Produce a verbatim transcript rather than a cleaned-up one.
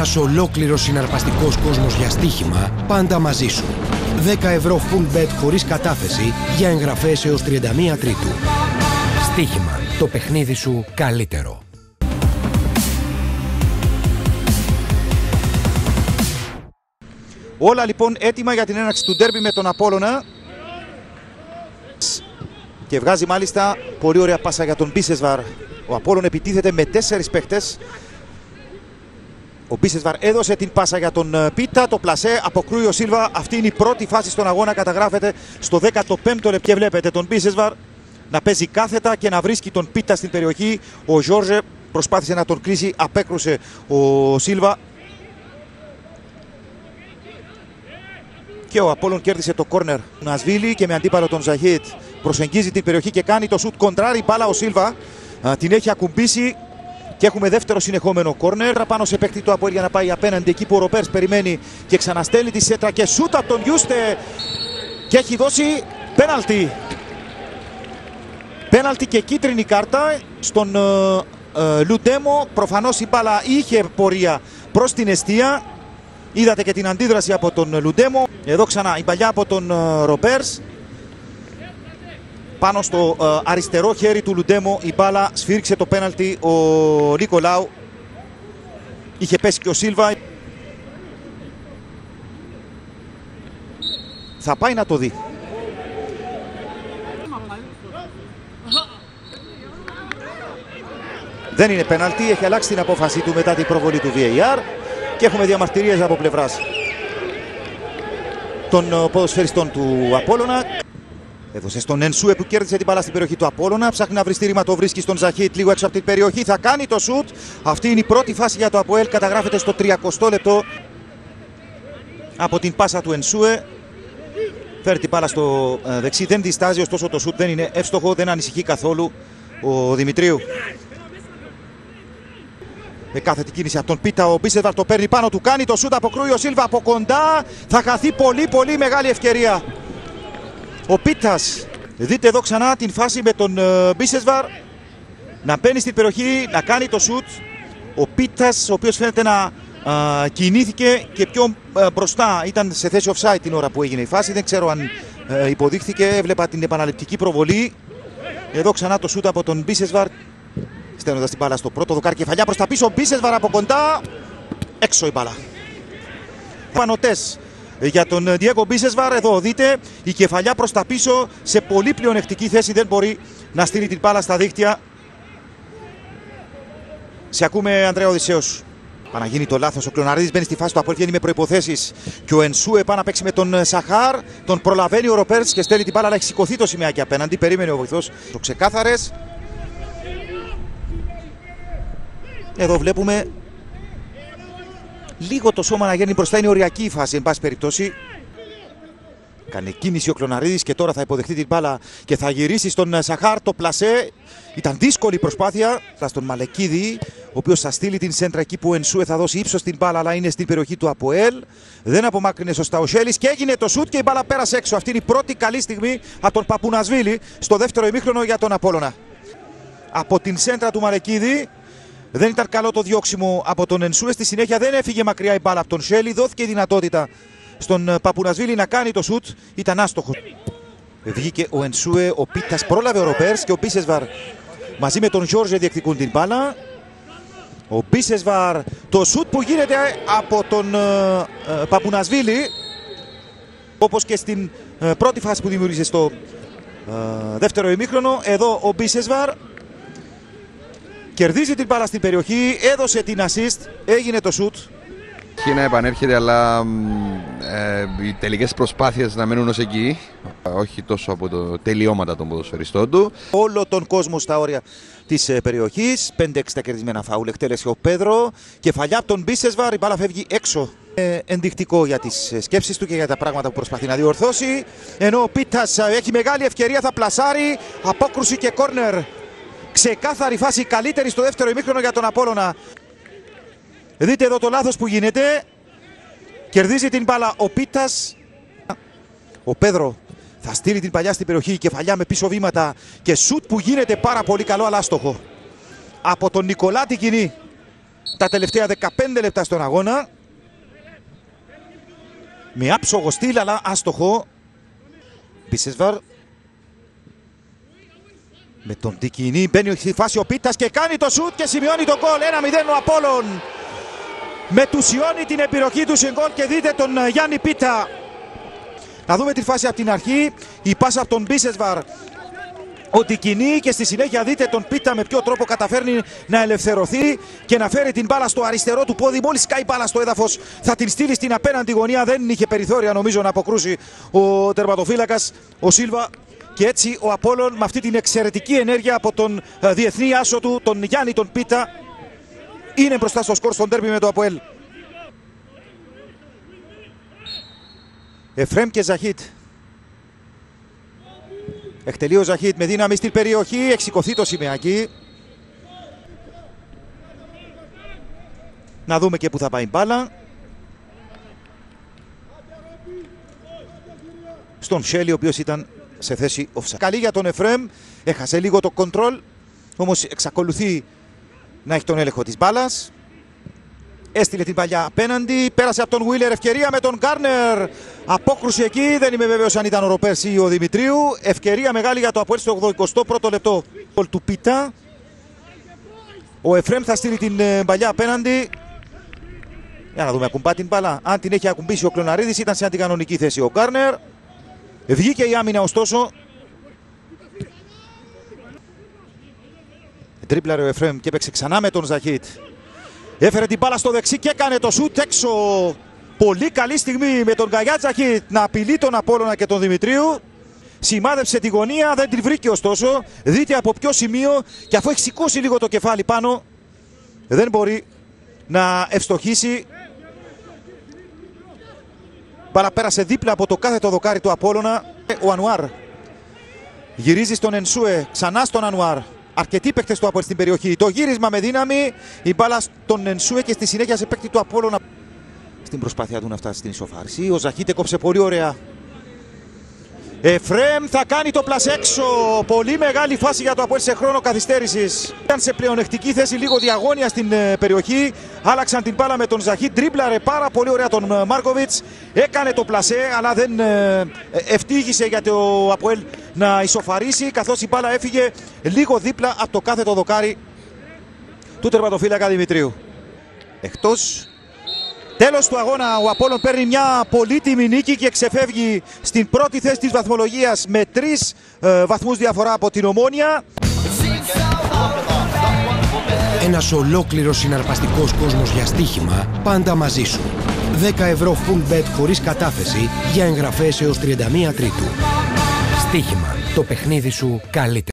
Ένας ολόκληρος συναρπαστικός κόσμος για στοίχημα πάντα μαζί σου. δέκα ευρώ full bet χωρίς κατάθεση για εγγραφές έως τριάντα μία Τρίτου. Στοίχημα. Το παιχνίδι σου καλύτερο. Όλα λοιπόν έτοιμα για την έναρξη του ντέρμπι με τον Απόλλωνα. Και βγάζει μάλιστα πολύ ωραία πάσα για τον Μπίσεσβαρ. Ο Απόλλων επιτίθεται με τέσσερις παίχτες. Ο Μπίσεσβαρ έδωσε την πάσα για τον Πίτα. Το πλασέ αποκρούει ο Σίλβα. Αυτή είναι η πρώτη φάση στον αγώνα. Καταγράφεται στο δέκατο πέμπτο λεπτό. Και βλέπετε τον Μπίσεσβαρ να παίζει κάθετα και να βρίσκει τον Πίτα στην περιοχή. Ο Γιόρζε προσπάθησε να τον κλείσει. Απέκρουσε ο Σίλβα. Και ο Απόλλων κέρδισε το κόρνερ. Νασβίλη και με αντίπαλο τον Ζαχίτ προσεγγίζει την περιοχή και κάνει το σουτ κοντράρι. Μπάλα ο Σίλβα α, την έχει ακουμπήσει και έχουμε δεύτερο συνεχόμενο κόρνερ. Πάνω σε παίκτη του Αποέλ για να πάει απέναντι εκεί που ο Ροπέρς περιμένει και ξαναστέλνει τη σέτρα και σουτ από τον Γιούστε και έχει δώσει πέναλτι. Πέναλτι και κίτρινη κάρτα στον ε, ε, Λουντέμο. Προφανώς η μπάλα είχε πορεία προς την εστία. Είδατε και την αντίδραση από τον Λουντέμο. Εδώ ξανά η παλιά από τον uh, Ροπέρς. Πάνω στο uh, αριστερό χέρι του Λουντέμο η μπάλα σφύριξε το πέναλτι ο Νικολάου. Είχε πέσει και ο Σίλβα. Θα πάει να το δει. Δεν είναι πέναλτι, έχει αλλάξει την απόφαση του μετά την προβολή του βι έι αρ. Και έχουμε διαμαρτυρίες από πλευράς των ποδοσφαιριστών του Απόλλωνα. Έδωσε στον Ενσούε που κέρδισε την μπάλα στην περιοχή του Απόλλωνα. Ψάχνει να βρει στήριγμα, το βρίσκει στον Ζαχίτ λίγο έξω από την περιοχή. Θα κάνει το σουτ. Αυτή είναι η πρώτη φάση για το Αποέλ. Καταγράφεται στο τριακοστό λεπτό από την πάσα του Ενσούε. Φέρει την μπάλα στο δεξί. Δεν διστάζει, ωστόσο το σουτ δεν είναι εύστοχο. Δεν ανησυχεί καθόλου ο Δημητρίου. Με κάθετη κίνηση από τον Πίτα, ο Μπίσεσβαρ το παίρνει πάνω του, κάνει το σούτ, αποκρούει ο Σίλβα από κοντά. Θα χαθεί πολύ πολύ μεγάλη ευκαιρία. Ο Πίτας, δείτε εδώ ξανά την φάση με τον Μπίσεσβαρ να μπαίνει στην περιοχή, να κάνει το σούτ. Ο Πίτας, ο οποίος φαίνεται να α, κινήθηκε και πιο α, μπροστά, ήταν σε θέση offside την ώρα που έγινε η φάση. Δεν ξέρω αν α, υποδείχθηκε, έβλεπα την επαναληπτική προβολή. Εδώ ξανά το σούτ από τον Μπίσεσβαρ. Στέλνοντας την μπάλα στο πρώτο δοκάρι, κεφαλιά προς τα πίσω, Μπίσεσβαρ από κοντά, έξω η μπάλα. Πανωτές για τον Διέγκο Μπίσεσβαρ, εδώ δείτε η κεφαλιά προς τα πίσω σε πολύ πλεονεκτική θέση, δεν μπορεί να στείλει την μπάλα στα δίχτυα. Σε ακούμε, Ανδρέα Οδυσσέος. Πάει να γίνει το λάθος, ο Κλωναρίδης μπαίνει στη φάση του Αποέλ, βγαίνει με προϋποθέσεις και ο Ενσούε πάει να παίξει με τον Σαχάρ, τον προλαβαίνει ο Ροπέρς και στέλνει την μπάλα, αλλά έχει σηκωθεί το σημαίακι απέναντι, περίμενε ο βοηθός. Το ξεκάθαρες. Εδώ βλέπουμε λίγο το σώμα να γίνει μπροστά, είναι οριακή η φάση εν πάση περιπτώσει. Κάνει κίνηση ο Κλωναρίδης και τώρα θα υποδεχτεί την μπάλα και θα γυρίσει στον Σαχάρ. Το πλασέ ήταν δύσκολη προσπάθεια στον Μαλεκίδη, ο οποίος θα στείλει την σέντρα εκεί που ο Ενσούε θα δώσει ύψος στην μπάλα, αλλά είναι στην περιοχή του Αποέλ. Δεν απομάκρυνε σωστά ο Σέλης και έγινε το σουτ και η μπάλα πέρασε έξω. Αυτή είναι η πρώτη καλή στιγμή από τον Παπουνασβίλη στο δεύτερο ημίχρονο για τον Απόλλωνα. Από την σέντρα του Μαλεκίδη. Δεν ήταν καλό το διώξιμο από τον Ενσούε. Στη συνέχεια δεν έφυγε μακριά η μπάλα από τον Σέλη. Δόθηκε η δυνατότητα στον Παπουνασβίλη να κάνει το σουτ. Ήταν άστοχο. Βγήκε ο Ενσούε, ο Πίτας πρόλαβε ο Ροπέρς και ο Μπίσεσβαρ μαζί με τον Γιόρζε διεκδικούν την μπάλα. Ο Μπίσεσβαρ, το σουτ που γίνεται από τον uh, Παπουνασβίλη, όπως και στην uh, πρώτη φάση που δημιούργησε στο uh, δεύτερο ημίχρονο. Εδώ ο Μπίσεσβαρ κερδίζει την μπάλα στην περιοχή, έδωσε την assist, έγινε το σουτ. Έχει να επανέρχεται, αλλά ε, οι τελικές προσπάθειες να μένουν ως εκεί, όχι τόσο από το τελειώματα των ποδοσφαιριστών του. Όλο τον κόσμο στα όρια της ε, περιοχής, πέντε έξι τα κερδισμένα φάουλ, εκτέλεσε ο Πέδρο, κεφαλιά από τον Μπίσεσβαρ, η μπάλα φεύγει έξω. Ε, ενδεικτικό για τις σκέψεις του και για τα πράγματα που προσπαθεί να διορθώσει. Ενώ ο Πίτας ε, έχει μεγάλη ευκαιρία, θα πλασάρει, απόκρουση και κόρνερ. Ξεκάθαρη φάση, καλύτερη στο δεύτερο ημίχρονο για τον Απόλλωνα. Δείτε εδώ το λάθος που γίνεται. Κερδίζει την μπάλα ο Πίτας. Ο Πέδρο θα στείλει την παλιά στην περιοχή, κεφαλιά με πίσω βήματα και σουτ που γίνεται πάρα πολύ καλό αλλά άστοχο. Από τον Νικολά την κοινή. τα τελευταία δεκαπέντε λεπτά στον αγώνα. Με άψογο στυλ αλλά άστοχο. Μπίσεσβαρ. Με τον Τικινή μπαίνει στη φάση ο Πίτας και κάνει το σουτ και σημειώνει το γκολ. ένα μηδέν ο Απόλλων. Μετουσιώνει την επιρροχή του σε γκολ και δείτε τον Γιάννη Πίτα. Να δούμε τη φάση από την αρχή. Η πάσα από τον Μπίσεσβαρ. Ο Τικινή και στη συνέχεια δείτε τον Πίτα με ποιο τρόπο καταφέρνει να ελευθερωθεί και να φέρει την μπάλα στο αριστερό του πόδι. Μόλις σκάει μπάλα στο έδαφος θα την στείλει στην απέναντι γωνία. Δεν είχε περιθώρια νομίζω να αποκρούσει ο τερματοφύλακας ο Σίλβα. Και έτσι ο Απόλλων με αυτή την εξαιρετική ενέργεια από τον διεθνή άσο του, τον Γιάννη τον Πίτα, είναι μπροστά στο σκορ στον ντέρμπι με το ΑΠΟΕΛ. Εφρέμ και Ζαχίτ. Εκτελεί ο Ζαχίτ με δύναμη στην περιοχή, εξηκωθεί το σημαίακι. Να δούμε και που θα πάει η μπάλα. Στον Σέλι, ο οποίος ήταν σε θέση offside. Καλή για τον Εφρέμ, έχασε λίγο το κοντρόλ, όμως εξακολουθεί να έχει τον έλεγχο της μπάλας. Έστειλε την παλιά απέναντι, πέρασε από τον Βίλερ, ευκαιρία με τον Γκάρνερ. Απόκρουση εκεί, δεν είμαι βέβαιος αν ήταν ο Ροπέρς ή ο Δημητρίου. Ευκαιρία μεγάλη για το ΑΠΟΕΛ στο ογδοηκοστό πρώτο λεπτό. Γκολ του Πίτα. Ο Εφρέμ θα στείλει την παλιά απέναντι. Για να δούμε, ακουμπά την μπάλα. Αν την έχει ακουμπήσει ο Κλωναρίδης, ήταν σε αντικανονική θέση ο Γκάρνερ. Βγήκε η άμυνα ωστόσο. Τρίπλαρε ο Εφρέμ και έπαιξε ξανά με τον Ζαχίτ. Έφερε την μπάλα στο δεξί και έκανε το σουτ έξω. Πολύ καλή στιγμή με τον Γκαγιά Ζαχίτ να απειλεί τον Απόλλωνα και τον Δημητρίου. Σημάδεψε τη γωνία, δεν την βρήκε ωστόσο. Δείτε από ποιο σημείο, και αφού έχει σηκώσει λίγο το κεφάλι πάνω, δεν μπορεί να ευστοχίσει. Μπάλα πέρασε δίπλα από το κάθετο δοκάρι του Απόλλωνα. Ο Ανουάρ γυρίζει στον Ενσούε, ξανά στον Ανουάρ. Αρκετοί παίκτες του Απόλλωνα στην περιοχή. Το γύρισμα με δύναμη, η μπάλα στον Ενσούε και στη συνέχεια σε παίκτη του Απόλλωνα. Στην προσπάθεια του να φτάσει στην ισοφάρηση, ο Ζαχίτ έκοψε πολύ ωραία. Εφρέμ θα κάνει το πλασ έξω. Πολύ μεγάλη φάση για το Απόλλωνα σε χρόνο καθυστέρησης. Ήταν σε πλεονεκτική θέση, λίγο διαγώνια στην περιοχή. Άλλαξαν την μπάλα με τον Ζαχίτ. Τρίπλαρε πάρα πολύ ωραία τον Μάρκοβιτς. Έκανε το πλασέ, αλλά δεν ευτύχησε για το Απόλλωνα να ισοφαρίσει, καθώς η μπάλα έφυγε λίγο δίπλα από το κάθετο δοκάρι του τερματοφύλακα Δημητρίου. Εκτός. Τέλος του αγώνα, ο Απόλλων παίρνει μια πολύτιμη νίκη και ξεφεύγει στην πρώτη θέση της βαθμολογίας με τρεις ε, βαθμούς διαφορά από την Ομόνοια. Ένας ολόκληρος συναρπαστικός κόσμος για στοίχημα, πάντα μαζί σου. δέκα ευρώ full bet χωρίς κατάθεση για εγγραφές έως τριάντα μία Τρίτου. Στοίχημα, το παιχνίδι σου καλύτερα.